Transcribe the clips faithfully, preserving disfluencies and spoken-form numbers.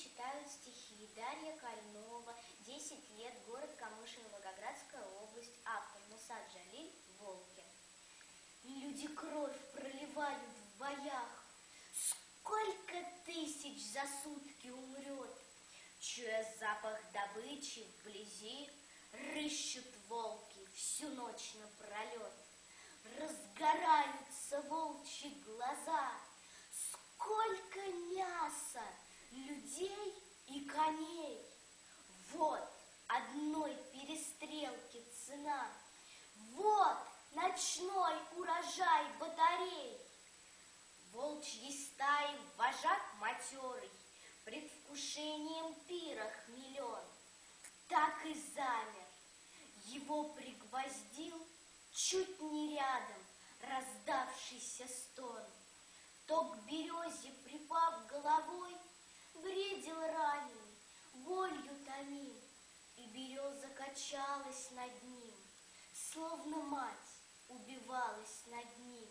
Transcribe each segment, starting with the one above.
читают стихи Дарья Кальнова, десять лет, город Камышин, Волгоградская область, автор Мусад Джалиль, Волки. Люди кровь проливают в боях, сколько тысяч за сутки умрет, чуя запах добычи вблизи, рыщут волки всю ночь напролет. Разгораются волчьи глаза, сколько мяса, людей и коней. Вот одной перестрелки цена, вот ночной урожай батарей. Волчьей стаи вожак матерый, предвкушением пира хмелен, так и замер. Его пригвоздил чуть не рядом раздавшийся стон. То к березе, припав головой, бредил раненый, болью томим, и береза качалась над ним, словно мать убивалась над ним.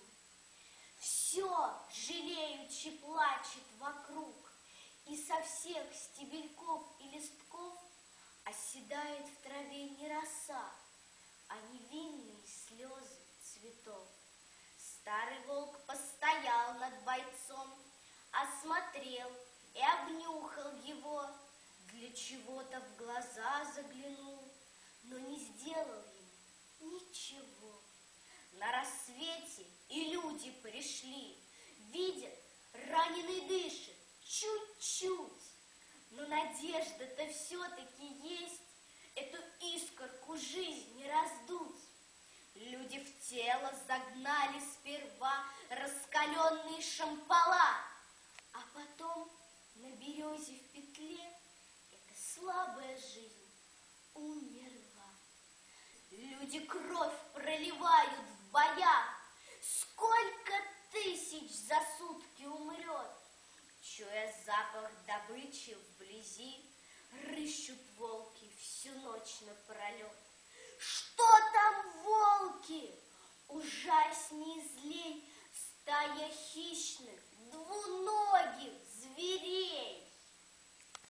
Все жалеючи плачет вокруг, и со всех стебельков и листков оседает в траве не роса, а невинные слезы цветов. Старый волк постоял над бойцом, осмотрел и обнюхал его, для чего-то в глаза заглянул, но не сделал ему ничего. На рассвете и люди пришли, видят, раненый дышит чуть-чуть, но надежда-то все-таки есть, эту искорку жизни раздуть. Люди в тело загнали сперва раскаленные шампала, а потом на березе в петле эта слабая жизнь умерла. Люди кровь проливают в боях, сколько тысяч за сутки умрет, чуя запах добычи вблизи, рыщут волки всю ночь напролет. Что там волки? Ужасней злей стая хищных,